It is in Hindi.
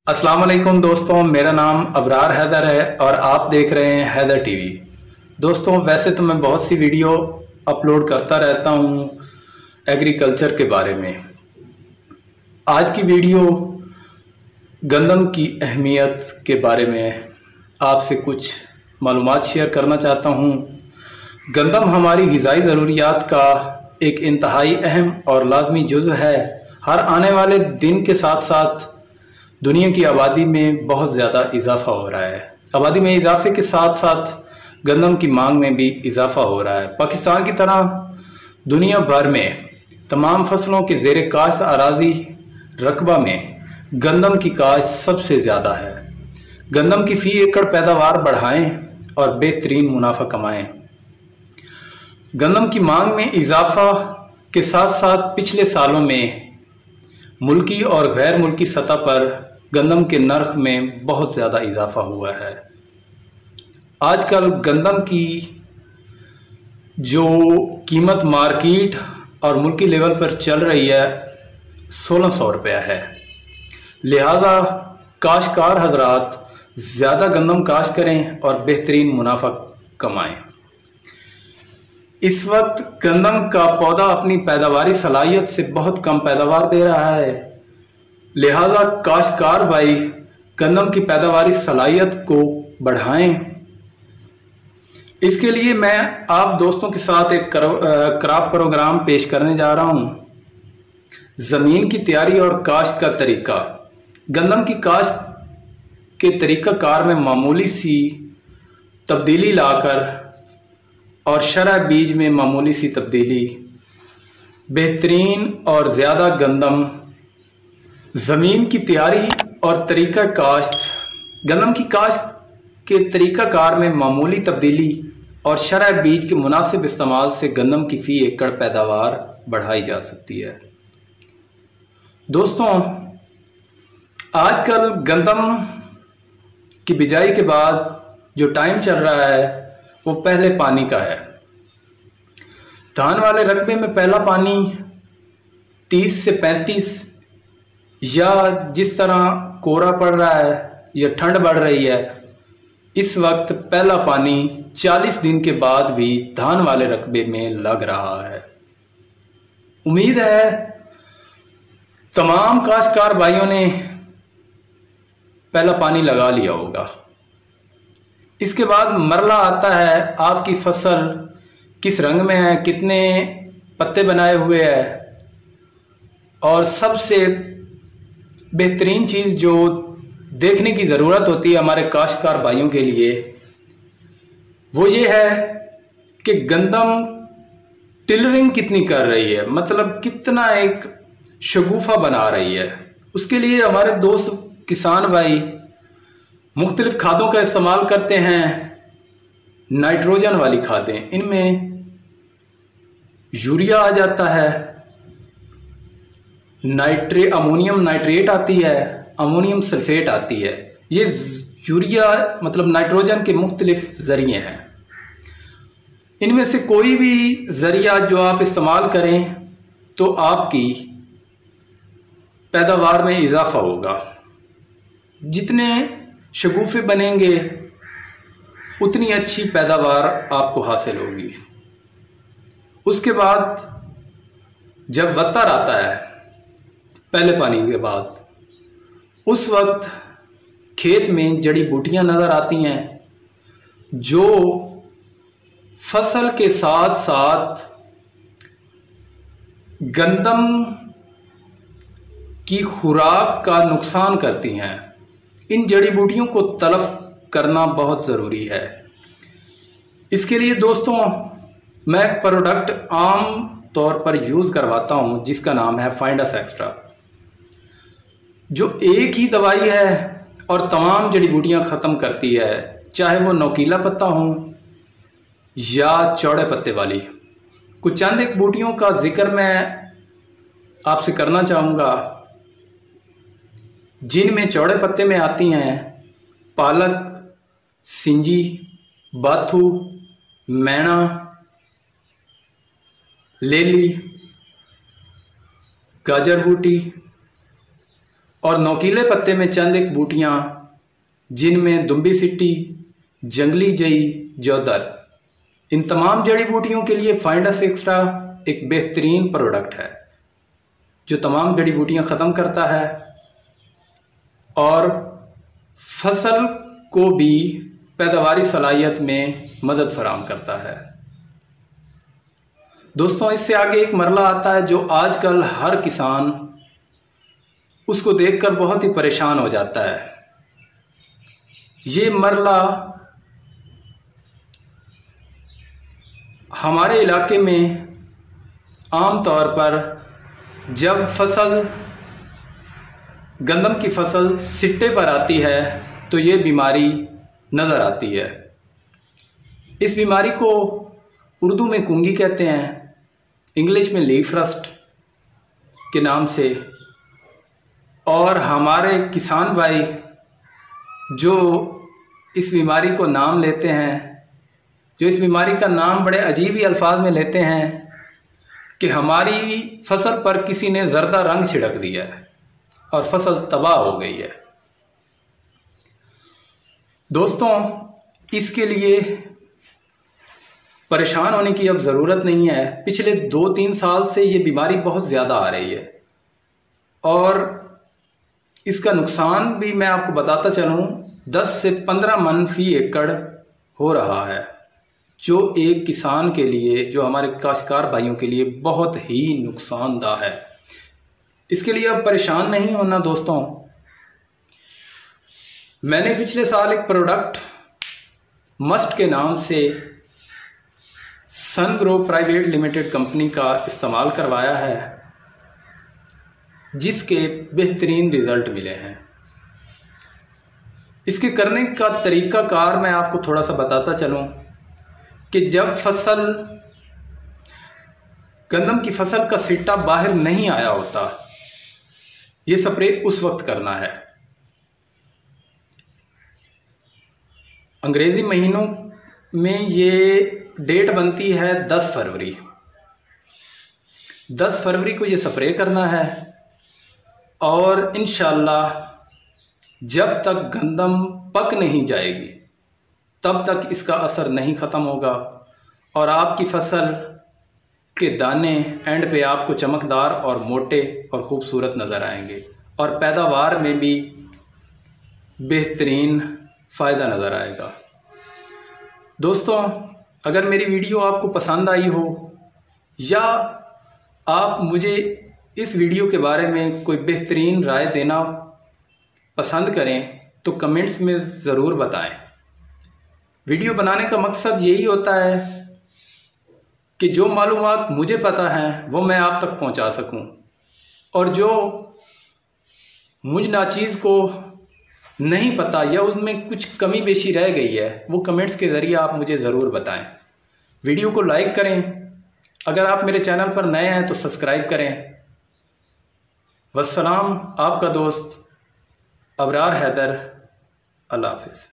अस्सलाम वालेकुम दोस्तों, मेरा नाम अबरार हैदर है और आप देख रहे हैं हैदर टीवी। दोस्तों, वैसे तो मैं बहुत सी वीडियो अपलोड करता रहता हूँ एग्रीकल्चर के बारे में। आज की वीडियो गंदम की अहमियत के बारे में आपसे कुछ मालूमात शेयर करना चाहता हूँ। गंदम हमारी ग़िज़ाई ज़रूरियात का एक इंतहाई अहम और लाजमी जुज़ है। हर आने वाले दिन के साथ साथ दुनिया की आबादी में बहुत ज़्यादा इजाफा हो रहा है। आबादी में इजाफे के साथ साथ गंदम की मांग में भी इजाफा हो रहा है। पाकिस्तान की तरह दुनिया भर में तमाम फसलों के ज़ेर काश्त अराजी रकबा में गंदम की काश्त सबसे ज़्यादा है। गंदम की फ़ी एकड़ पैदावार बढ़ाएं और बेहतरीन मुनाफा कमाएं। गंदम की मांग में इजाफा के साथ साथ पिछले सालों में मुल्की और गैर मुल्की सतह पर गंदम के नर्ख में बहुत ज़्यादा इजाफा हुआ है। आजकल गंदम की जो कीमत मार्केट और मुल्की लेवल पर चल रही है 1600 रुपया है। लिहाजा काश्तकार हजरात ज़्यादा गंदम काश्त करें और बेहतरीन मुनाफा कमाएं। इस वक्त गंदम का पौधा अपनी पैदावारी सलाहियत से बहुत कम पैदावार दे रहा है। लिहाजा काश्तकार भाई गंदम की पैदावारी सलाहियत को बढ़ाएं। इसके लिए मैं आप दोस्तों के साथ एक क्रॉप प्रोग्राम पेश करने जा रहा हूं। ज़मीन की तैयारी और काश्त का तरीका। गंदम की काश्त के तरीक़ाकार में मामूली सी तब्दीली लाकर और शरह बीज में मामूली सी तब्दीली, बेहतरीन और ज़्यादा गंदम। ज़मीन की तैयारी और तरीक़ा काश्त। गंदम की काश्त के तरीक़ाकार में मामूली तब्दीली और शरह बीज के मुनासिब इस्तेमाल से गंदम की फ़ी एकड़ पैदावार बढ़ाई जा सकती है। दोस्तों, आजकल गंदम की बिजाई के बाद जो टाइम चल रहा है वो पहले पानी का है। धान वाले रकबे में पहला पानी 30 से 35 या जिस तरह कोहरा पड़ रहा है या ठंड बढ़ रही है, इस वक्त पहला पानी 40 दिन के बाद भी धान वाले रकबे में लग रहा है। उम्मीद है तमाम काश्तकार भाइयों ने पहला पानी लगा लिया होगा। इसके बाद मरला आता है, आपकी फसल किस रंग में है, कितने पत्ते बनाए हुए हैं, और सबसे बेहतरीन चीज़ जो देखने की ज़रूरत होती है हमारे काश्तकार भाइयों के लिए, वो ये है कि गंदम टिलरिंग कितनी कर रही है, मतलब कितना एक शगुफा बना रही है। उसके लिए हमारे दोस्त किसान भाई मुख्तलिफ खादों का इस्तेमाल करते हैं। नाइट्रोजन वाली खादें, इनमें यूरिया आ जाता है, अमोनियम नाइट्रेट आती है, अमोनियम सल्फेट आती है। ये यूरिया मतलब नाइट्रोजन के मुख्तलिफ ज़रिए हैं। इनमें से कोई भी ज़रिया जो आप इस्तेमाल करें तो आपकी पैदावार में इजाफा होगा। जितने शगुफे बनेंगे उतनी अच्छी पैदावार आपको हासिल होगी। उसके बाद जब वत्तर आता है पहले पानी के बाद, उस वक्त खेत में जड़ी बूटियां नज़र आती हैं जो फसल के साथ साथ गंदम की खुराक का नुकसान करती हैं। इन जड़ी बूटियों को तलफ करना बहुत ज़रूरी है। इसके लिए दोस्तों मैं एक प्रोडक्ट आम तौर पर यूज़ करवाता हूँ जिसका नाम है फाइंडस एक्स्ट्रा, जो एक ही दवाई है और तमाम जड़ी बूटियाँ ख़त्म करती है, चाहे वो नोकीला पत्ता हो या चौड़े पत्ते वाली। कुछ चंद एक बूटियों का जिक्र मैं आपसे करना चाहूँगा जिनमें चौड़े पत्ते में आती हैं पालक, सिंजी, बाथू, मैना, लेली, गाजर बूटी, और नोकीले पत्ते में चंद एक बूटियाँ जिनमें दुम्बी सिट्टी, जंगली जई, जौदर, इन तमाम जड़ी बूटियों के लिए फाइंडस एक्स्ट्रा एक बेहतरीन प्रोडक्ट है जो तमाम जड़ी बूटियाँ ख़त्म करता है और फसल को भी पैदावारी सलाहियत में मदद फराहम करता है। दोस्तों, इससे आगे एक मरला आता है जो आजकल हर किसान उसको देखकर बहुत ही परेशान हो जाता है। ये मरला हमारे इलाके में आम तौर पर जब गंदम की फसल सिट्टे पर आती है तो ये बीमारी नज़र आती है। इस बीमारी को उर्दू में कुंगी कहते हैं, इंग्लिश में लीफ रस्ट के नाम से। और हमारे किसान भाई जो इस बीमारी को नाम लेते हैं, जो इस बीमारी का नाम बड़े अजीब ही अल्फाज में लेते हैं कि हमारी फसल पर किसी ने जर्दा रंग छिड़क दिया है और फसल तबाह हो गई है। दोस्तों, इसके लिए परेशान होने की अब ज़रूरत नहीं है। पिछले 2-3 साल से ये बीमारी बहुत ज़्यादा आ रही है और इसका नुकसान भी मैं आपको बताता चलूँ 10 से 15 मन फी एकड़ हो रहा है, जो एक किसान के लिए, जो हमारे काश्तकार भाइयों के लिए बहुत ही नुकसानदायक है। इसके लिए अब परेशान नहीं होना दोस्तों। मैंने पिछले साल एक प्रोडक्ट मस्ट के नाम से सनग्रो प्राइवेट लिमिटेड कंपनी का इस्तेमाल करवाया है, जिसके बेहतरीन रिज़ल्ट मिले हैं। इसके करने का तरीक़ाकार मैं आपको थोड़ा सा बताता चलूँ कि जब गंदम की फसल का सिट्टा बाहर नहीं आया होता, ये स्प्रे उस वक्त करना है। अंग्रेज़ी महीनों में ये डेट बनती है 10 फरवरी। 10 फरवरी को ये स्प्रे करना है और इंशाअल्लाह जब तक गंदम पक नहीं जाएगी तब तक इसका असर नहीं ख़त्म होगा और आपकी फसल के दाने एंड पे आपको चमकदार और मोटे और ख़ूबसूरत नज़र आएंगे और पैदावार में भी बेहतरीन फ़ायदा नज़र आएगा। दोस्तों, अगर मेरी वीडियो आपको पसंद आई हो या आप मुझे इस वीडियो के बारे में कोई बेहतरीन राय देना पसंद करें तो कमेंट्स में ज़रूर बताएं। वीडियो बनाने का मकसद यही होता है कि जो मालूमात मुझे पता है वो मैं आप तक पहुंचा सकूं और जो मुझ नाचीज़ को नहीं पता या उसमें कुछ कमी बेशी रह गई है वो कमेंट्स के ज़रिए आप मुझे ज़रूर बताएं। वीडियो को लाइक करें, अगर आप मेरे चैनल पर नए हैं तो सब्सक्राइब करें। वस्सलाम, आपका दोस्त अबरार हैदर। अल्लाह हाफ़िज़।